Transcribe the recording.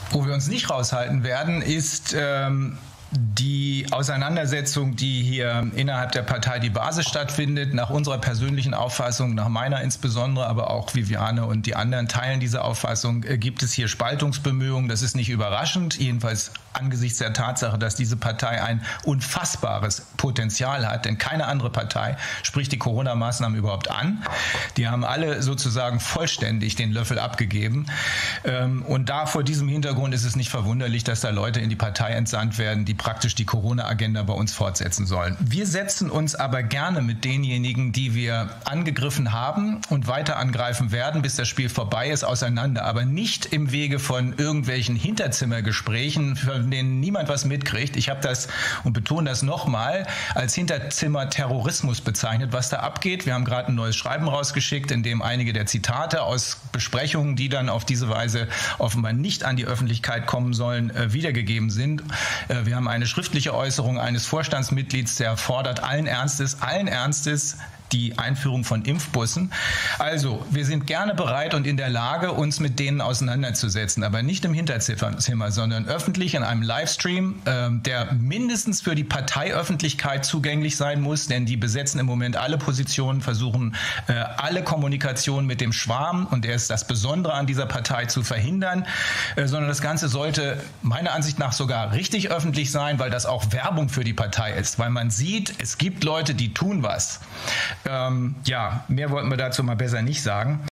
Wo wir uns nicht raushalten werden, ist die Auseinandersetzung, die hier innerhalb der Partei Die Basis stattfindet. Nach unserer persönlichen Auffassung, nach meiner insbesondere, aber auch Viviane und die anderen teilen diese Auffassung, gibt es hier Spaltungsbemühungen. Das ist nicht überraschend, jedenfalls angesichts der Tatsache, dass diese Partei ein unfassbares Potenzial hat, denn keine andere Partei spricht die Corona-Maßnahmen überhaupt an. Die haben alle sozusagen vollständig den Löffel abgegeben. Und da vor diesem Hintergrund ist es nicht verwunderlich, dass da Leute in die Partei entsandt werden, die praktisch die Corona-Agenda bei uns fortsetzen sollen. Wir setzen uns aber gerne mit denjenigen, die wir angegriffen haben und weiter angreifen werden, bis das Spiel vorbei ist, auseinander. Aber nicht im Wege von irgendwelchen Hinterzimmergesprächen, von denen niemand was mitkriegt. Ich habe das, und betone das nochmal, als Hinterzimmer-Terrorismus bezeichnet, was da abgeht. Wir haben gerade ein neues Schreiben rausgeschickt, in dem einige der Zitate aus Besprechungen, die dann auf diese Weise offenbar nicht an die Öffentlichkeit kommen sollen, wiedergegeben sind. Wir haben eine schriftliche Äußerung eines Vorstandsmitglieds, der fordert allen Ernstes die Einführung von Impfbussen. Also, wir sind gerne bereit und in der Lage, uns mit denen auseinanderzusetzen, aber nicht im Hinterzimmer, sondern öffentlich in einem Livestream, der mindestens für die Parteiöffentlichkeit zugänglich sein muss, denn die besetzen im Moment alle Positionen, versuchen alle Kommunikation mit dem Schwarm, und der ist das Besondere an dieser Partei, zu verhindern, sondern das Ganze sollte meiner Ansicht nach sogar richtig öffentlich sein, weil das auch Werbung für die Partei ist, weil man sieht, es gibt Leute, die tun was. Ja, mehr wollten wir dazu mal besser nicht sagen.